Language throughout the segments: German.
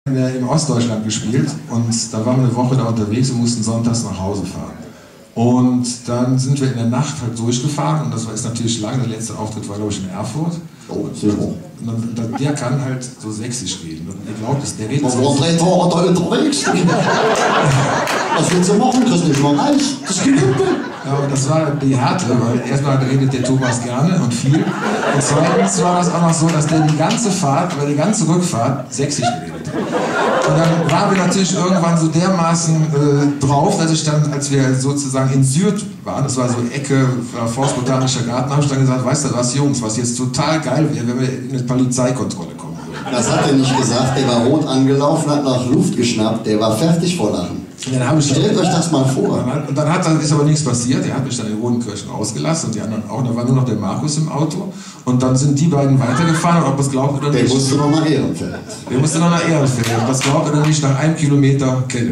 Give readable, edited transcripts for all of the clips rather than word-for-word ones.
Im Ostdeutschland gespielt und da waren wir eine Woche da unterwegs und mussten sonntags nach Hause fahren. Und dann sind wir in der Nacht halt durchgefahren und das ist natürlich lang, der letzte Auftritt war glaube ich in Erfurt. Oh, sicher. Und der kann halt so sächsisch reden und ihr glaubt es, der redet so. Aber 3 Tage da unterwegs. Was willst du machen? Kriegst nicht mal Reis. Das ist genug. Ja, aber das war die Härte, weil erstmal redet der Thomas gerne und viel. Und zweitens war das auch noch so, dass der die ganze Fahrt, oder die ganze Rückfahrt sächsisch redet. Und dann waren wir natürlich irgendwann so dermaßen drauf, dass ich dann, als wir sozusagen in Süd waren, das war so Ecke, Forstbotanischer Garten, habe ich dann gesagt, weißt du was Jungs, was jetzt total geil wäre, wenn wir in eine Polizeikontrolle kommen würden. Das hat er nicht gesagt, der war rot angelaufen, hat nach Luft geschnappt, der war fertig vor Lachen. Stellt euch das mal vor. Und dann ist aber nichts passiert. Er hat mich dann in Rodenkirchen rausgelassen und die anderen auch. Da war nur noch der Markus im Auto. Und dann sind die beiden weitergefahren. Und ob es glaubt oder nicht. Der musste noch nach Ehrenfeld. Der musste noch nach Ehrenfeld. Und das glaubt oder nicht, nach 1 Kilometer Kelle.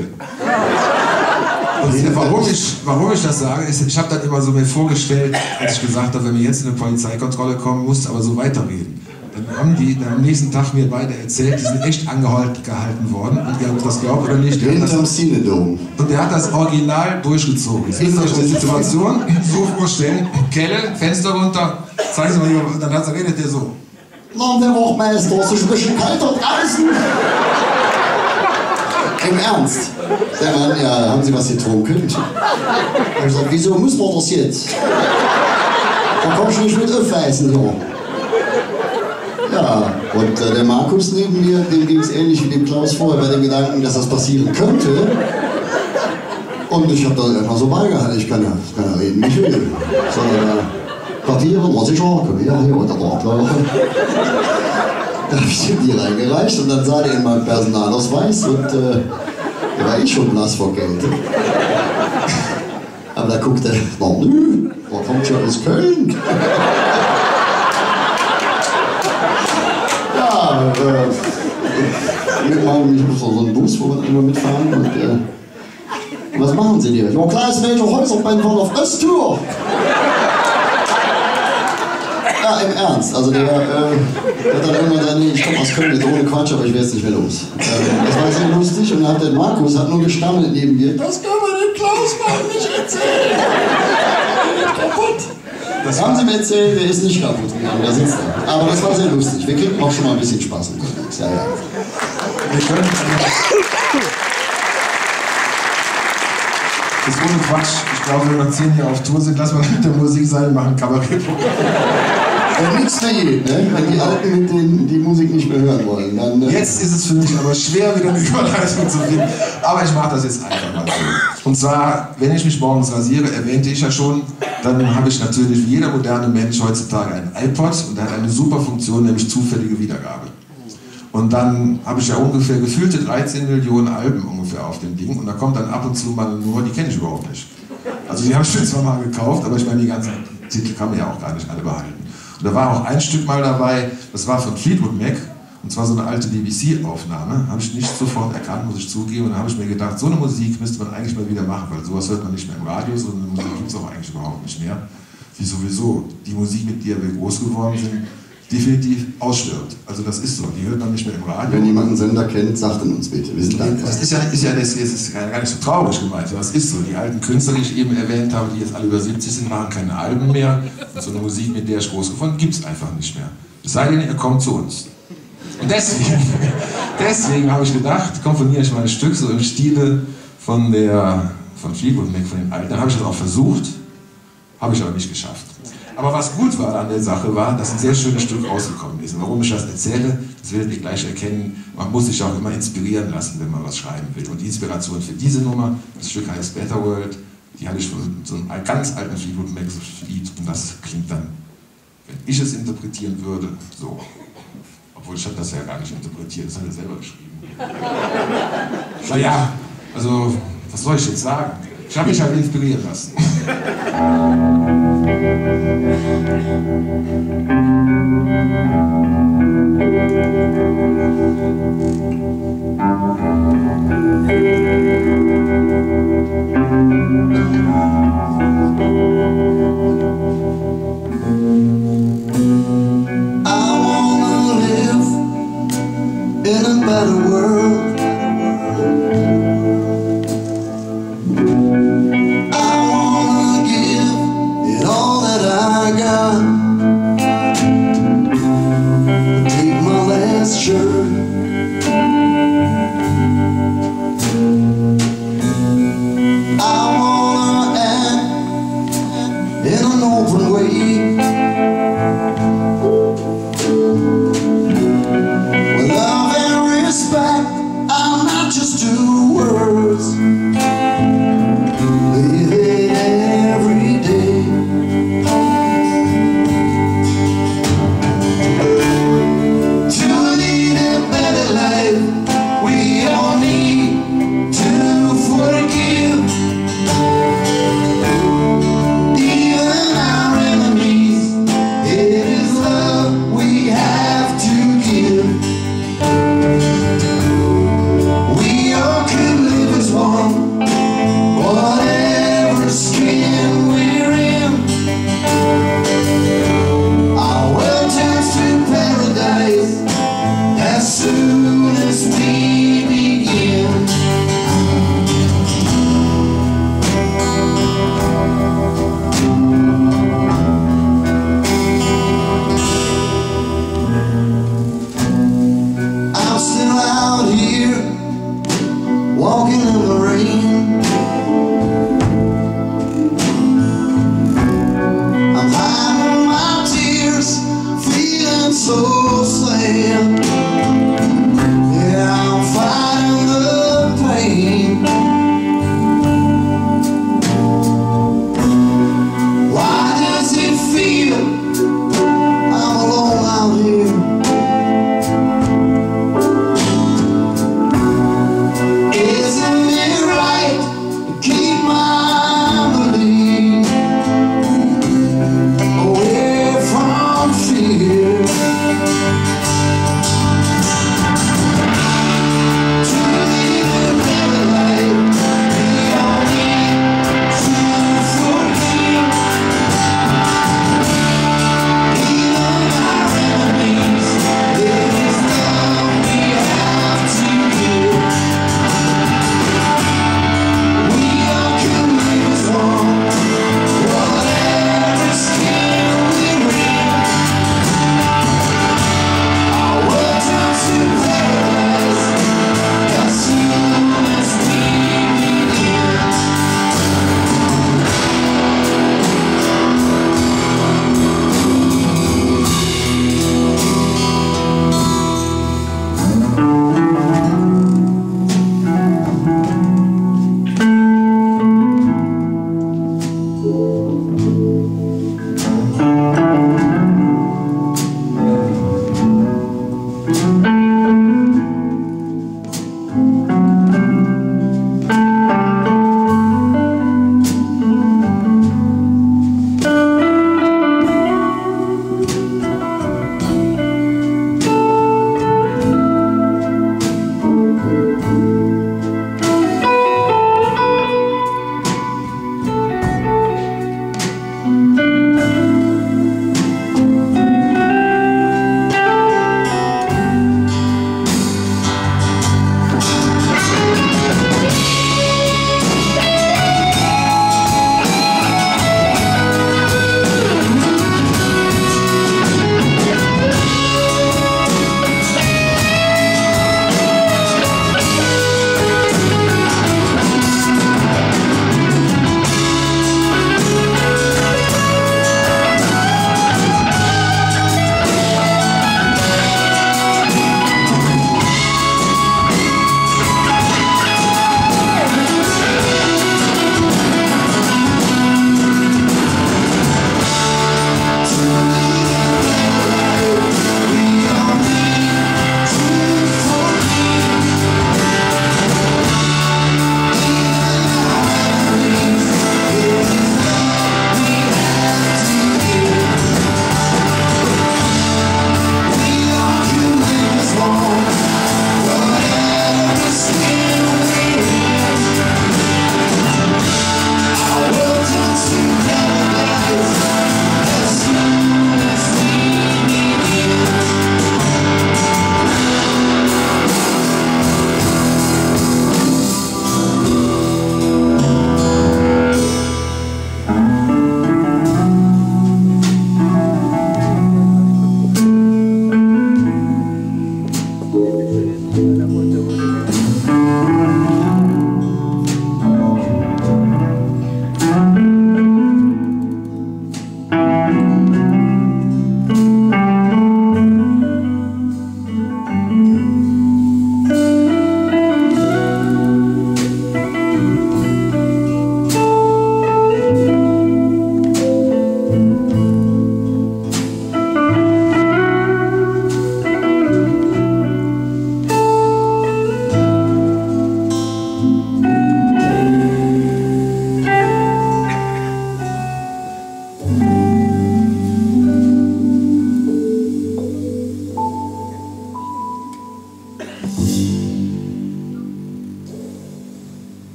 Und warum ich das sage, ist, ich habe dann immer so mir vorgestellt, als ich gesagt habe, wenn wir jetzt in eine Polizeikontrolle kommen, musst du aber so weiterreden. Dann haben die dann am nächsten Tag mir beide erzählt, die sind echt gehalten worden. Und ihr habt das glaubt oder nicht. Hinterm Cinedom. Und der hat das Original durchgezogen. Jetzt müsst ihr euch die Situation so vorstellen. Kelle, Fenster runter, zeigen Sie mal hier, und dann redet der so. Na, der Wachmeister, es ist ein bisschen kalter draußen. Im Ernst? Der Mann, ja, haben Sie was getrunken? Ich hab gesagt, wieso muss man das jetzt? Da kommst du nicht mit Öffeisen, ja. Ja, und der Markus neben mir, dem ging es ähnlich wie dem Klaus vorher bei dem Gedanken, dass das passieren könnte. Und ich habe da einfach so beigehalten, ich kann ja reden, wie ich will. Sondern Papiere, was ich auch, ja, hier oder dort. Da habe ich ihm die reingereicht und dann sah der in meinem Personalausweis und da war ich schon blass vor Geld. Aber da guckt er, na nö, da kommt ja aus Köln. Ja, mit meinem, ich muss so einen Bus, wo wir immer mitfahren und was machen Sie hier? Ja, kleines welche Häuser beim Fahren auf Östtour. Ja, im Ernst, also der hat dann irgendwann gesagt, nee, ich komme aus Köln, jetzt ohne Quatsch, aber ich werde jetzt nicht mehr los. Das war sehr lustig und dann hat der Markus hat nur gestammelt neben mir, das können wir dem Klaus mal nicht erzählen. Der ist kaputt. Das haben Sie mir erzählt, der ist nicht kaputt gegangen, der sitzt da. Aber das war sehr lustig, wir kriegen auch schon mal ein bisschen Spaß unterwegs. Ja, ja. Wir können... Das ist ohne Quatsch. Ich glaube, wenn wir 10 Jahre auf Tour sind, lassen wir mit der Musik sein und machen Kabarettprogramm. Ja, nichts mehr geht, ne? Wenn die Alten mit denen die Musik nicht mehr hören wollen, dann... Jetzt ist es für mich aber schwer, wieder eine Überleitung zu finden. Aber ich mache das jetzt einfach mal so. Und zwar, wenn ich mich morgens rasiere, erwähnte ich ja schon, dann habe ich natürlich wie jeder moderne Mensch heutzutage einen iPod und der hat eine super Funktion, nämlich zufällige Wiedergabe. Und dann habe ich ja ungefähr gefühlte 13 Millionen Alben ungefähr auf dem Ding und da kommt dann ab und zu mal eine Nummer, die kenne ich überhaupt nicht. Also die habe ich mir zwar mal gekauft, aber ich meine, die ganzen Titel kann man ja auch gar nicht alle behalten. Und da war auch ein Stück mal dabei, das war von Fleetwood Mac, und zwar so eine alte BBC-Aufnahme, habe ich nicht sofort erkannt, muss ich zugeben, und da habe ich mir gedacht, so eine Musik müsste man eigentlich mal wieder machen, weil sowas hört man nicht mehr im Radio, so eine Musik gibt es auch eigentlich überhaupt nicht mehr. Wie sowieso die Musik, mit der wir groß geworden sind, definitiv ausstirbt. Also das ist so, die hört man nicht mehr im Radio. Wenn jemand einen Sender kennt, sagt ihn uns bitte, wir sind dankbar. Das ist gar nicht so traurig gemeint, das ist so. Die alten Künstler, die ich eben erwähnt habe, die jetzt alle über 70 sind, machen keine Alben mehr. Und so eine Musik, mit der ich groß geworden bin, gibt es einfach nicht mehr. Es sei denn, ihr kommt zu uns. Und deswegen habe ich gedacht, komponiere ich mal ein Stück so im Stile von Fleetwood Mac, von den Alten. Dann habe ich das auch versucht, habe ich aber nicht geschafft. Aber was gut war an der Sache war, dass ein sehr schönes Stück rausgekommen ist. Und warum ich das erzähle, das werdet ihr gleich erkennen. Man muss sich auch immer inspirieren lassen, wenn man was schreiben will. Und die Inspiration für diese Nummer, das Stück heißt Better World, die hatte ich von so einem ganz alten Fleetwood Mac Lied. Und das klingt dann, wenn ich es interpretieren würde, so. Obwohl ich habe das ja gar nicht interpretiert, das hat er selber geschrieben. Naja, also, was soll ich jetzt sagen? Ich habe mich halt inspirieren lassen. I wanna live in a better world. walking